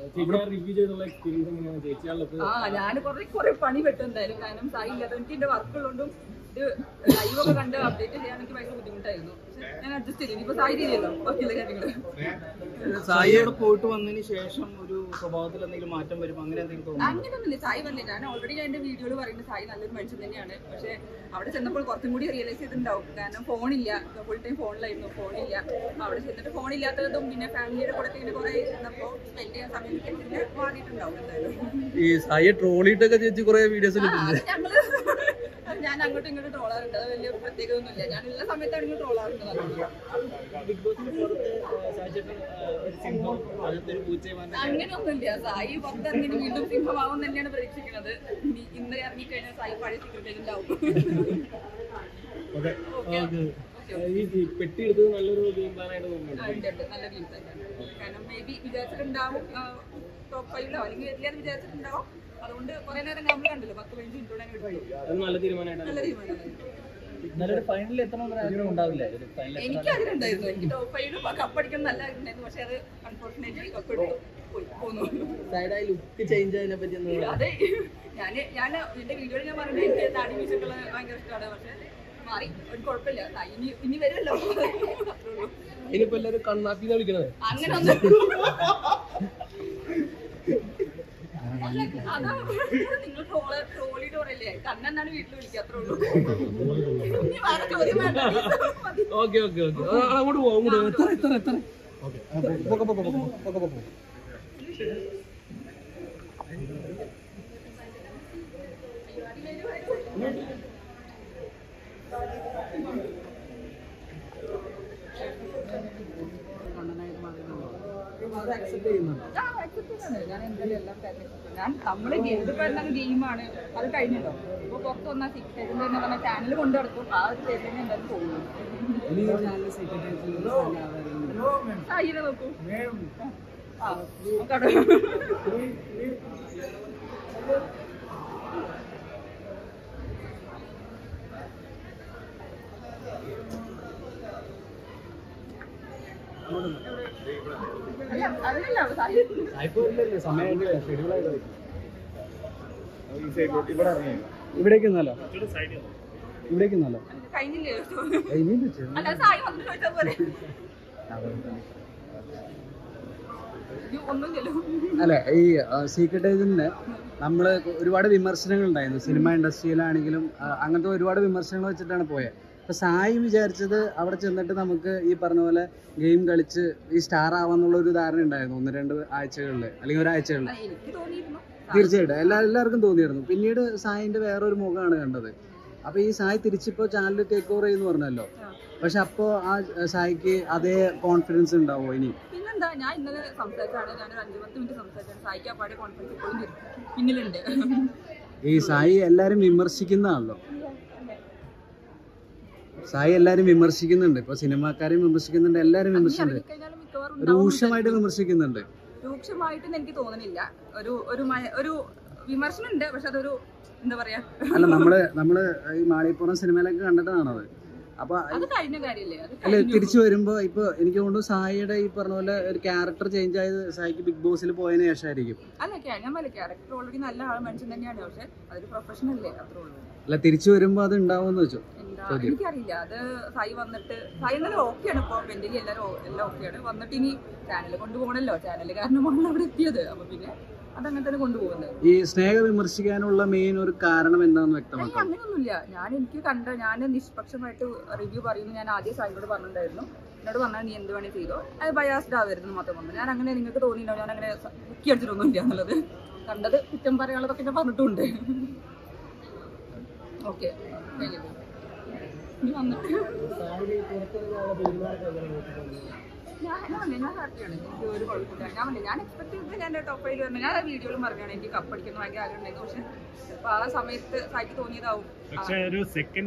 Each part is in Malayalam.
ഞാൻ കുറെ പണി പെട്ടു എന്തായാലും. കാരണം സായി ഇല്ലാത്ത എനിക്ക് എന്റെ വർക്കുള്ളതുകൊണ്ടും ലൈവ് ഒക്കെ കണ്ട് അപ്ഡേറ്റ് ചെയ്യാൻ എനിക്ക് ഭയങ്കര ബുദ്ധിമുട്ടായിരുന്നു. ഞാൻ അഡ്ജസ്റ്റ് ചെയ്തു. ഇനിയിപ്പോ സായി ചെയ്യല്ലോ ബാക്കിയുള്ള കാര്യങ്ങള്. സായിയോട് പോയിട്ട് വന്നതിന് ശേഷം ഒരു സ്വഭാവത്തിൽ എന്തെങ്കിലും മാറ്റം വരും അങ്ങനെ എന്തെങ്കിലും തോന്നുന്നു? അങ്ങനെയൊന്നുമില്ല. സായി വന്നില്ല. ഞാൻ ഓൾറെഡി എന്റെ വീഡിയോയിൽ പറയുന്നത് സായി നല്ലൊരു മനുഷ്യൻ തന്നെയാണ്. പക്ഷെ അവിടെ ചെന്നപ്പോൾ കുറച്ചും കൂടി റിയലൈസ് ചെയ്തിട്ടുണ്ടാവും. കാരണം ഫോണില്ല, ഫുൾ ടൈം ഫോണിലായിരുന്നു. ഫോണില്ല. അവിടെ ചെന്നിട്ട് ഫോണില്ലാത്തതും പിന്നെ ഫാമിലിയുടെ കൂടെ ഇങ്ങനെ കുറെ ഇരുന്നപ്പോൾ സ്പെൻഡ് ചെയ്യാൻ സമയം മാറിയിട്ടുണ്ടാവും എന്തായാലും. ഈ സായിയെ ട്രോളിയിട്ടൊക്കെ ചേച്ചി കുറെ വീഡിയോസ് ഞാൻ അങ്ങോട്ടും ഇങ്ങോട്ടും ട്രോളാറുണ്ട്. അത് വലിയ പ്രത്യേകത ഒന്നുമില്ല. ഞാൻ ഉള്ള സമയത്താണെങ്കിൽ ട്രോളാറുണ്ട്. അങ്ങനെയൊന്നുമില്ല. സായി പുറത്തിറങ്ങിയിട്ട് വീണ്ടും സിംഹമാവും തന്നെയാണ് പ്രതീക്ഷിക്കുന്നത്. ഇന്ന് ഇറങ്ങിക്കഴിഞ്ഞാൽ സായി പഴയ സീക്രട്ട് ഉണ്ടാവും. പെട്ടി എടുത്തത് നല്ലൊരു ഗെയിം പ്ലാൻ ആയിട്ട് തോന്നുന്നുണ്ട്. നല്ല ഗെയിം തന്നെയാണ്. കാരണം മേ ബി വിചാരിച്ചിട്ടുണ്ടാവും ടോപ്പ് 5 അല്ലെങ്കിൽ വരില്ലാന്ന് വിചാരിച്ചിട്ടുണ്ടാവും. അതുകൊണ്ട് കുറെ നേരം നമ്മൾ കണ്ടല്ലോ 10-15 മിനിറ്റ് നല്ല തീരുമാനമായിട്ടാണ്. നല്ല തീരുമാനമായിരുന്നു. ഫൈനലിൽ എത്തണമെന്ന് ആഗ്രഹം ഉണ്ടാവില്ല? എനിക്ക് ആഗ്രഹമുണ്ടായിരുന്നു. എനിക്ക് ടോപ്പ് 5 കപ്പടിക്കണം നല്ല ആഗ്രഹമുണ്ടായിരുന്നു. പക്ഷെ അത് അൺഫോർച്ചുനേറ്റ്ലി കപ്പെടുത്തു പോന്നു. ലുക്ക് ചേഞ്ച് അതിനെ പറ്റി അതെ, ഞാൻ എന്റെ വീഡിയോയിൽ ഞാൻ പറഞ്ഞു എനിക്ക് താടി മ്യൂസിക്കുള്ള ഭയങ്കര ഇഷ്ടമാണ്. പക്ഷെ മാറി ഒരു കുഴപ്പമില്ല. ഇനി വരുമല്ലോ. ഇനിയിപ്പോ എല്ലാവരും കണ്ണാപ്പി വിളിക്കണത് അങ്ങനെ ഒന്നും അതാ നിങ്ങൾ ട്രോളിട്ട് പറയല്ലേ. കണ്ണെന്നാണ് വീട്ടിൽ വിളിക്കുക. അത്രേ ഉള്ളൂ. ചോദ്യം വേണ്ട. ഓക്കെ ഓക്കെ ഓക്കെ അങ്ങോട്ട് പോകും. ഞാൻ നമ്മള് ഗെയിമാണ് അത് കഴിഞ്ഞല്ലോ. ഇപ്പൊ പുറത്ത് വന്നാൽ സിക്സ് പറഞ്ഞ ചാനൽ കൊണ്ടു നടക്കും. ആ ഒരു സ്റ്റേജിൽ എന്തായാലും പോകുന്നു. സായിനെ നോക്കൂ. ആ നോക്കാട്ടോ. ഇവിടേക്ക് ഇന്നല്ലോ അല്ല. ഈ സീക്രട്ട് ഏജന്റിന് നമ്മള് ഒരുപാട് വിമർശനങ്ങൾ ഉണ്ടായിരുന്നു. സിനിമ ഇൻഡസ്ട്രിയിലാണെങ്കിലും അങ്ങനത്തെ ഒരുപാട് വിമർശനങ്ങൾ വെച്ചിട്ടാണ് പോയത്. അപ്പൊ സായി വിചാരിച്ചത് അവിടെ ചെന്നിട്ട് നമുക്ക് ഈ പറഞ്ഞ പോലെ ഗെയിം കളിച്ച് ഈ സ്റ്റാർ ആവാന്നുള്ള ഒരു ധാരണ ഉണ്ടായിരുന്നു 1-2 ആഴ്ചകളിൽ അല്ലെങ്കിൽ ഒരാഴ്ചകളിൽ. തീർച്ചയായിട്ടും എല്ലാവർക്കും തോന്നിയിരുന്നു. പിന്നീട് സായിന്റെ വേറൊരു മുഖമാണ് കണ്ടത്. അപ്പൊ ഈ സായി തിരിച്ചിപ്പോ ചാനൽ ടേക്ക് ഓവർ ചെയ്യുന്നു പറഞ്ഞല്ലോ. പക്ഷെ അപ്പോ ആ സായിക്ക് അതേ കോൺഫിഡൻസ് ഉണ്ടാവോ ഇനി? പിന്നെന്താ, ഞാൻ ഇന്നലെ സംസാരിച്ചാണ്. ഞാൻ 5-10 മിനിറ്റ് സംസാരിച്ചാണ്. സായിക്ക് ആ പാടെ കോൺഫിഡൻസ് ഇപ്പോഴും പിന്നിലുണ്ട്. ഈ സായി എല്ലാരും വിമർശിക്കുന്നതാണല്ലോ. സായി എല്ലാരും വിമർശിക്കുന്നുണ്ട്. ഇപ്പൊ സിനിമാക്കാരെയും വിമർശിക്കുന്നുണ്ട്, എല്ലാരും വിമർശിക്കുന്നുണ്ട്, രൂക്ഷമായിട്ട് വിമർശിക്കുന്നുണ്ട്. രൂക്ഷമായിട്ടൊന്നും എനിക്ക് തോന്നുന്നില്ല. ഒരു വിമർശനം ഉണ്ട്. പക്ഷെ അതൊരു എന്താ പറയാ, അല്ല നമ്മള് ഈ മാളികപ്പുറം സിനിമയിലൊക്കെ കണ്ടിട്ടാണത്. അപ്പൊ അല്ല തിരിച്ചു വരുമ്പോ ഇപ്പൊ എനിക്ക് തോന്നുന്നു സായിയുടെ ഈ പറഞ്ഞ പോലെ ഒരു ക്യാരക്ടർ ചേഞ്ച് ആയത് സായിക്ക് ബിഗ് ബോസിൽ പോയതിനു ശേഷമായിരിക്കും. ക്യാരക്ടർ ഓൾറെഡി നല്ല മനുഷ്യൻ തന്നെയാണ്. പക്ഷെ അതൊരു പ്രൊഫഷൻ അല്ലേ, അത്രേ ഉള്ളൂ. അല്ല തിരിച്ചു വരുമ്പോ അത് ഉണ്ടാവുമെന്ന് വെച്ചോ? എനിക്കറിയില്ല. അത് സായി വന്നിട്ട് സായി എന്നാലും ഓക്കെയാണ്. ഇപ്പൊ മെന്റലി എല്ലാം ഓക്കെയാണ്. വന്നിട്ട് ഇനി ചാനൽ കൊണ്ടുപോകണല്ലോ. ചാനൽ കാരണമാണ് അവിടെ എത്തിയത്. അപ്പൊ പിന്നെ അതങ്ങനെ തന്നെ കൊണ്ടുപോകുന്നത്. ഈ സ്നേഹ വിമർശിക്കാനുള്ള മെയിൻ ഒരു കാരണം എന്താണെന്ന് വ്യക്തമാക്കാം. അങ്ങനെയൊന്നുമില്ല. ഞാൻ നിഷ്പക്ഷമായിട്ട് റിവ്യൂ പറയുന്നു. ഞാൻ ആദ്യം സായിനോട് പറഞ്ഞിട്ടുണ്ടായിരുന്നു. എന്നോട് പറഞ്ഞാൽ നീ എന്ത് വേണേ ചെയ്തോ, അത് ബയാസ്ഡ് ആവരുത് മാത്രം പറഞ്ഞു. ഞാൻ അങ്ങനെ നിങ്ങൾക്ക് തോന്നിയില്ലോ ഞാൻ അങ്ങനെ ബുക്കി അടിച്ചിട്ടൊന്നുമില്ല എന്നുള്ളത്. കണ്ടത് കുറ്റം പറയാനുള്ളതൊക്കെ ഞാൻ പറഞ്ഞിട്ടുണ്ട്. ഓക്കെ ഞാൻ ഹാപ്പിയാണ്. എനിക്ക് ഒരു കുഴപ്പമില്ല. ഞാൻ എക്സ്പെക്ട് ചെയ്തത് ഞാൻ ടോപ്പ് 5 വരണം. ഞാൻ ആ വീഡിയോയിലും പറഞ്ഞാണ് എനിക്ക് കപ്പടിക്കുന്ന ഭയങ്കര ആഗ്രഹം ഉണ്ടായിരുന്നു. പക്ഷെ ഇപ്പൊ ആ സമയത്ത് സായിക്ക് തോന്നിയതാവും. അതെ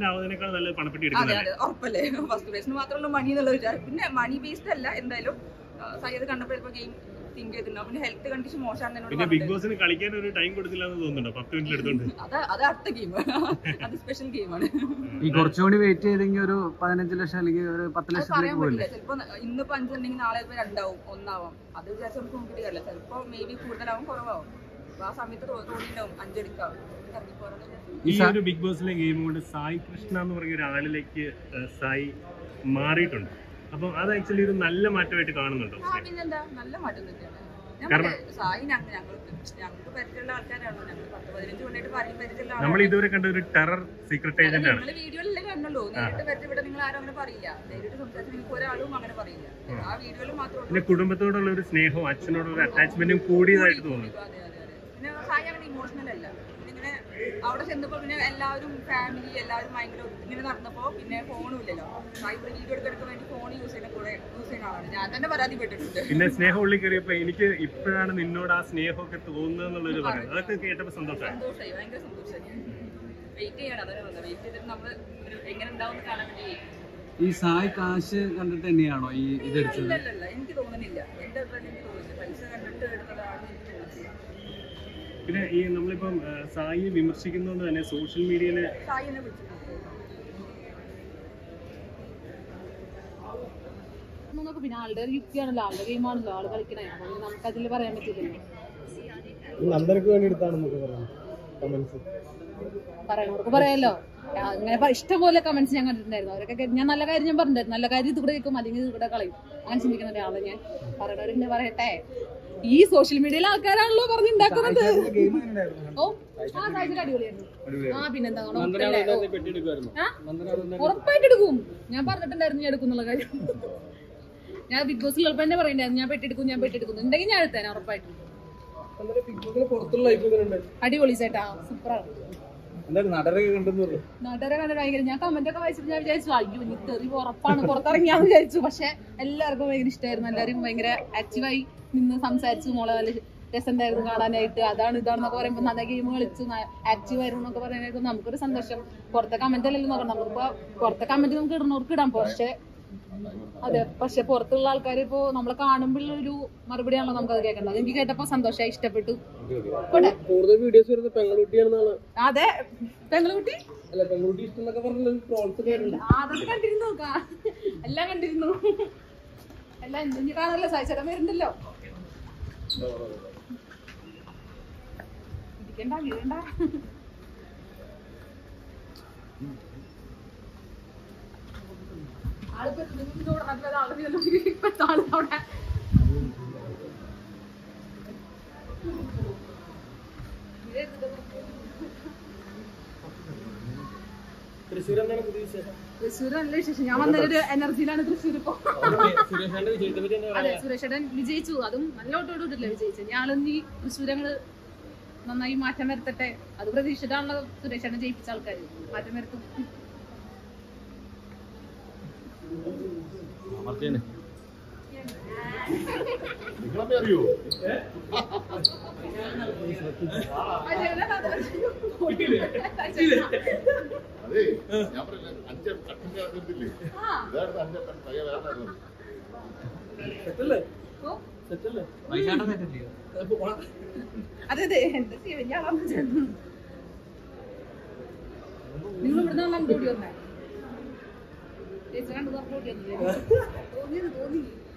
അതെ ഉറപ്പല്ലേ. ഫസ്റ്റ് പ്ലേസിന് മാത്രമുള്ള മണി എന്നുള്ള വിചാരം. പിന്നെ മണി ബേസ്ഡ് അല്ല, എന്തായാലും സായി അത് കണ്ടപ്പോൾ ചിലപ്പോൾ ഗെയിം തിങ്ക് ചെയ്തിട്ടുണ്ടാവും. പിന്നെ ഹെൽത്ത് കണ്ടീഷൻ മോശമാണെന്ന് പിന്നെ ബിഗ് ബോസിന് കളിക്കാൻ ഒരു ടൈം കൊടുത്തില്ല എന്ന് തോന്നുന്നുണ്ടോ? 10 മിനിറ്റ് എടുത്തോണ്ട്. അത് അടുത്ത ഗെയിം, അത് സ്പെഷ്യൽ ഗെയിമാണ്. ഈ കുറച്ചുകൂടി വെയിറ്റ് ചെയ്തെങ്കിൽ ഒരു 15 ലക്ഷം അല്ലെങ്കിൽ ഒരു 10 ലക്ഷത്തിലേക്ക് പോകില്ലേ? ചിലപ്പോ ഇന്നിപ്പോ 5 ഉണ്ടെങ്കിൽ നാളെ 2 ആവും, 1 ആവാം. അത് വിചാരിച്ച് നമുക്ക് നോക്കിയിട്ട് കാര്യമില്ല. ചിലപ്പോ മേ ബി കൂടുതലാവും, കുറവാകും. ആ സമയത്ത് തോന്നിയിട്ടുണ്ടാവും 5 എടുക്കാം. ഈ ഒരു ബിഗ് ബോസിലെ ഗെയിം കൊണ്ട് സായി കൃഷ്ണ എന്ന് പറഞ്ഞ ഒരാളിലേക്ക് സായി മാറിയിട്ടുണ്ട്. അപ്പം അത് ആക്ച്വലി ഒരു നല്ല മാറ്റമായിട്ട് കാണുന്നുണ്ടോ? പിന്നെന്താ, നല്ല മാറ്റം തന്നെയാണ്. സായി ഞങ്ങൾക്ക് പരിചയമുള്ള ആൾക്കാരാണോ? ഞങ്ങൾ 10-15 കൊണ്ടായിട്ട് പരിചയമുള്ള നമ്മൾ ഇതുവരെ കണ്ട ഒരു ടെറർ സീക്രട്ട് ഏജന്റ് ആണ്. വീഡിയോയിലല്ലേ കണ്ടുള്ളൂ. നേരിട്ട് പരിചയപ്പെട്ട നിങ്ങൾ ആരും അങ്ങനെ പറയില്ല. നേരിട്ട് സംസാരിച്ച് നിങ്ങൾക്ക് ഒരാളും അങ്ങനെ പറയില്ല. ആ വീഡിയോയിൽ മാത്രമേ. പിന്നെ കുടുംബത്തോടുള്ള ഒരു സ്നേഹവും അച്ഛനോടുള്ള ഒരു അറ്റാച്ച്മെന്റും കൂടിയതായിട്ട് തോന്നുന്നു. അതെ. പിന്നെ സായി അങ്ങനെ ഇമോഷണൽ അല്ല. ഇങ്ങനെ അവിടെ ചെന്നപ്പോ പിന്നെ എല്ലാവരും ഫാമിലി എല്ലാവരും ഭയങ്കര ഇങ്ങനെ നടന്നപ്പോ പിന്നെ ഫോണും ഇല്ലല്ലോ. സായി ഇവിടെ വീഡിയോ എടുക്കാൻ വേണ്ടി ഫോൺ യൂസ് ചെയ്യുന്ന ആളാണ്. ഞാൻ തന്നെ പരാതിപ്പെട്ടിട്ടുണ്ട്. പിന്നെ സ്നേഹം ഉള്ളിൽ കയറിയപ്പോ എനിക്ക് ഇപ്പോഴാണ് നിന്നോട് ആ സ്നേഹമൊക്കെ തോന്നുന്നത് എന്നുള്ളൊരു പറയുന്നത്. അതൊക്കെ കേട്ടപ്പോ സന്തോഷമായി, ഭയങ്കര സന്തോഷമായി. വെയിറ്റ് ചെയ്യണം, അതാണ് വെയിറ്റ് ചെയ്തിട്ട് നമ്മൾ എങ്ങനെ ഉണ്ടാവും കാണാൻ വേണ്ടി. ഈ സായി കാശ് കണ്ടിട്ട് തന്നെയാണോ ഈ ഇതെടുത്തത്? ഇല്ല, എനിക്ക് തോന്നുന്നില്ല. എന്റെ അഭിപ്രായം എനിക്ക് തോന്നുന്നില്ല. പൈസ കണ്ടിട്ട് എടുത്തതാണ് എനിക്ക് തോന്നുന്നത്. പിന്നെ ഈ നമ്മളിപ്പം സായിയെ വിമർശിക്കുന്നതുകൊണ്ട് തന്നെ സോഷ്യൽ മീഡിയയില് സായിനെ വിളിച്ചു പിന്നെ ആളുടെ ഒരു യുക്തിയാണല്ലോ, ആളുടെ ഗെയിമാണല്ലോ, ആള് കളിക്കണേ. അതുകൊണ്ട് നമുക്കതിൽ പറയാൻ പറ്റില്ലല്ലോ. നന്ദനക്ക് വേണ്ടി എടുത്താണെന്നൊക്കെ പറഞ്ഞു കമന്റ്സ്. പറയണവർക്ക് പറയാമല്ലോ. അങ്ങനെ ഇഷ്ടം പോലെ കമന്റ്സ് ഞാൻ കണ്ടിട്ടുണ്ടായിരുന്നു. അവരൊക്കെ ഞാൻ നല്ല കാര്യം ഞാൻ പറഞ്ഞിട്ടുണ്ടായിരുന്നു. നല്ല കാര്യം ഇത് കൂടെ കേൾക്കും, അല്ലെങ്കിൽ ഇത് കൂടെ കളയും. അങ്ങനെ ചിന്തിക്കുന്ന ഒരാളെ ഞാൻ പറയണവരെന്നെ പറയട്ടെ. ഈ സോഷ്യൽ മീഡിയയിലെ ആൾക്കാരാണല്ലോ പറഞ്ഞുണ്ടാക്കുന്നത്. ഓ സായിച്ചിട്ട് അടിപൊളിയായിരുന്നു. പിന്നെന്താ, ഉറപ്പായിട്ട് എടുക്കും. ഞാൻ പറഞ്ഞിട്ടുണ്ടായിരുന്നു ഞാൻ എടുക്കും എന്നുള്ള കാര്യം. ഞാൻ ബിഗ് ബോസിൽ ഉള്ളപ്പോൾ തന്നെ പറയണ്ടായിരുന്നു ഞാൻ പെട്ടെടുക്കും ഉണ്ടെങ്കിൽ ഞാൻ എടുത്തേനെ ഉറപ്പായിട്ടും. അടിപൊളി ചേട്ടാ, സൂപ്പറാണ്. നടരെ കണ്ടിട്ട് ഭയങ്കര, ഞാൻ കമന്റ് ഒക്കെ വായിച്ചിട്ട് ഞാൻ വിചാരിച്ചു അയ്യോ ഇനി തെറി ഉറപ്പാണ് പുറത്തിറങ്ങിയാന്ന് വിചാരിച്ചു. പക്ഷെ എല്ലാവർക്കും ഭയങ്കര ഇഷ്ടമായിരുന്നു. എല്ലാവരും ഭയങ്കര ആക്റ്റീവായി നിന്ന് സംസാരിച്ചു. മോളെ നല്ല രസമുണ്ടായിരുന്നു കാണാനായിട്ട്. അതാണ് ഇതാണെന്നൊക്കെ പറയുമ്പോൾ നല്ല ഗെയിം കളിച്ചു, ആക്റ്റീവ് ആയിരുന്നു എന്നൊക്കെ പറയാനായിട്ട് നമുക്കൊരു സന്തോഷം. പുറത്തെ കമന്റ് അല്ലല്ലോ നോക്കണം. നമുക്കിപ്പോ പുറത്തെ കമന്റ് നമുക്ക് ഇടുന്നവർക്ക് ഇടാം. പക്ഷെ പുറത്തുള്ള ആൾക്കാർ ഇപ്പോ നമ്മളെ കാണുമ്പോൾ ഒരു മറുപടിയാണല്ലോ നമുക്കത് കേൾക്കേണ്ടത്. എനിക്ക് കേട്ടപ്പോ സന്തോഷമായി, ഇഷ്ടപ്പെട്ടു. കൂടുതൽ വീഡിയോസ് വരുന്നത് പെങ്ങളുട്ടിയാണെന്നാണ്. അതെ, പെങ്ങളുട്ടി അല്ല, പെങ്ങളുട്ടി ഇഷ്ടം എന്നൊക്കെ പറഞ്ഞ ട്രോൾസ് കേട്ടിട്ടുണ്ട്. അതൊക്കെ കണ്ടിരുന്നു, എല്ലാം കണ്ടിരുന്നു. എല്ലാം എന്തെങ്കിലും കാണാനല്ലോ. സായിച്ചേട്ടൻ വരുന്നുണ്ടല്ലോ. ഇരിക്കണ്ട, വീഴണ്ട. ആളിപ്പോ അവിടെ തൃശ്ശൂർ എന്താണ് പുതിയ വിശേഷം? തൃശ്ശൂർ നല്ല വിശേഷം. ഞാൻ വന്നൊരു എനർജിയിലാണ് തൃശ്ശൂർ ഇപ്പൊ. അതെ, സുരേഷേട്ടൻ വിജയിച്ചു. അതും നല്ല ഓട്ടോടൂടില്ലേ വിജയിച്ചത്. ഞാളൊന്നീ തൃശ്ശൂരങ്ങള് നന്നായി മാറ്റം വരുത്തട്ടെ. അത് പ്രതീക്ഷിച്ചിട്ടാണല്ലോ സുരേഷേട്ടൻ ജയിപ്പിച്ച ആൾക്കാർ. മാറ്റം വരുത്തും. അറിയോ അതെ, ഞാൻ പറഞ്ഞ 5 കട്ടിന്റെ ഇതില്ലേ, ഇതായിരുന്നു 5 പയ്യ വേറെ. അതെ എന്താ ചെയ്യാ, നിങ്ങൾ ഇവിടുന്ന് നമ്മൾ ഓടി വന്നേ ചേച്ചി കണ്ടു ഓടി വന്നില്ലേ? തോന്നി